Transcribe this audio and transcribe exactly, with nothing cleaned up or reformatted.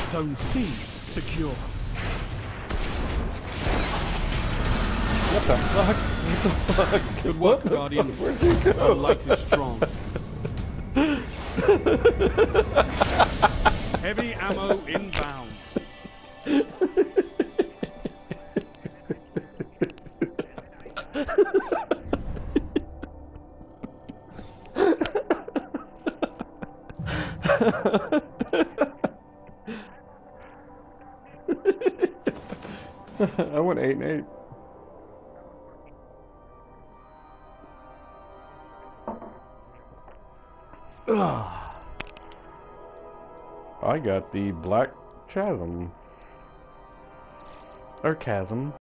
Zone C secure. What the fuck? What the fuck? Good work, What the Guardian. fuck? Where'd he go? The light is strong. Heavy ammo inbound. I went eight and eight. Ugh. I got the black chasm. Or chasm.